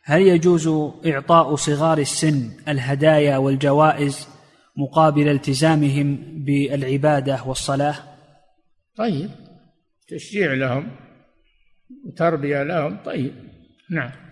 هل يجوز إعطاء صغار السن الهدايا والجوائز مقابل التزامهم بالعبادة والصلاة؟ طيب، تشجيع لهم وتربية لهم، طيب، نعم.